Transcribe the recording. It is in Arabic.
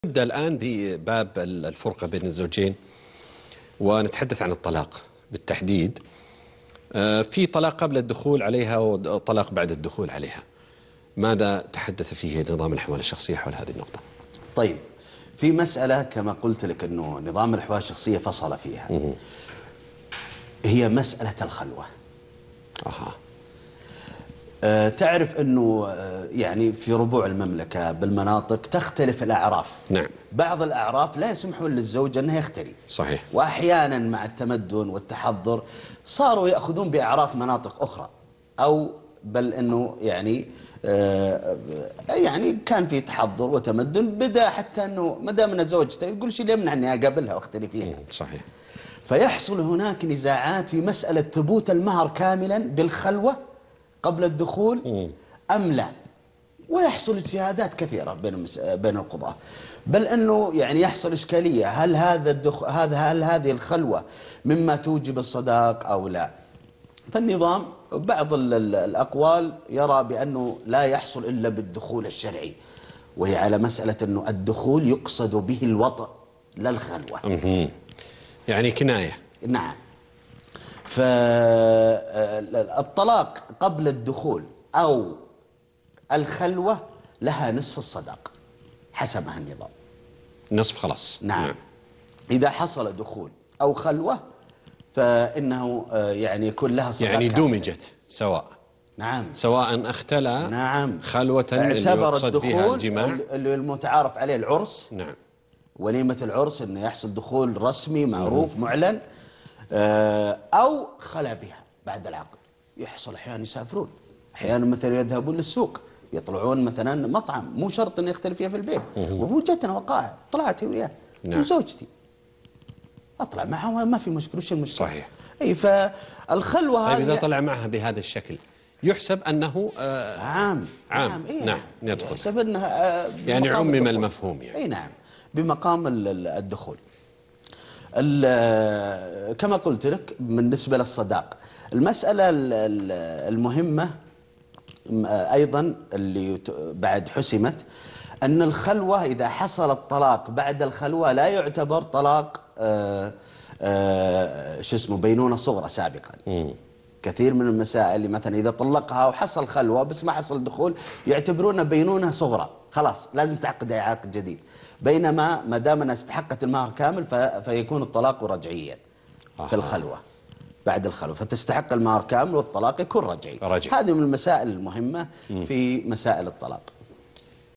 نبدأ الآن بباب الفرقة بين الزوجين ونتحدث عن الطلاق بالتحديد. في طلاق قبل الدخول عليها وطلاق بعد الدخول عليها. ماذا تحدث فيه نظام الأحوال الشخصية حول هذه النقطة؟ طيب، في مسألة كما قلت لك أنه نظام الأحوال الشخصية فصل فيها. هي مسألة الخلوة. تعرف أنه يعني في ربوع المملكة بالمناطق تختلف الأعراف. نعم. بعض الأعراف لا يسمحون للزوج أنه يختلي. صحيح. وأحيانا مع التمدن والتحضر صاروا يأخذون بأعراف مناطق أخرى، أو بل أنه يعني كان في تحضر وتمدن، بدأ حتى أنه ما دام أنا زوجته يقول شيء يمنع أني أقابلها وأختلي فيها. صحيح. فيحصل هناك نزاعات في مسألة ثبوت المهر كاملا بالخلوة قبل الدخول أم لا، ويحصل اجتهادات كثيرة بين القضاة، بل أنه يعني يحصل إشكالية، هل هل هذه الخلوة مما توجب الصداق أو لا. فالنظام بعض الأقوال يرى بأنه لا يحصل إلا بالدخول الشرعي، وهي على مسألة أنه الدخول يقصد به الوطء لا الخلوة. يعني كناية. نعم. فالطلاق قبل الدخول أو الخلوة لها نصف الصداق حسبها النظام. نصف خلاص. نعم. إذا حصل دخول أو خلوة فإنه يعني يكون لها صداق، يعني دمجت سواء. نعم. سواء اختلى. نعم. خلوة اللي يقصد فيها الجماع، اللي المتعارف عليه العرس. نعم. وليمة العرس انه يحصل دخول رسمي معروف معلن، او خلا بها بعد العقد. يحصل احيانا يسافرون، احيانا مثلا يذهبون للسوق، يطلعون مثلا مطعم، مو شرط انه يختلف فيها في البيت. وهو جتنا وقائع طلعت وياه. نعم. زوجتي اطلع معها ما في مشكله، وش المشكله؟ صحيح. اي فالخلوه هذه. طيب اذا طلع معها بهذا الشكل يحسب انه عام. إيه؟ نعم. يدخل. يحسب انها يعني عمم المفهوم يعني. اي نعم، بمقام الدخول. كما قلت لك بالنسبة للصداق، المسألة المهمة أيضا اللي بعد حسمت أن الخلوة إذا حصل الطلاق بعد الخلوة لا يعتبر طلاق بينونة صغرى سابقا. كثير من المسائل اللي مثلا إذا طلقها وحصل خلوة بس ما حصل دخول يعتبرون بينونة صغرى، خلاص لازم تعقد عقد جديد. بينما ما دام أنها استحقت المهر كامل فيكون الطلاق رجعيا في الخلوة بعد الخلوة، فتستحق المهر كامل والطلاق يكون رجعي. هذه من المسائل المهمة في مسائل الطلاق.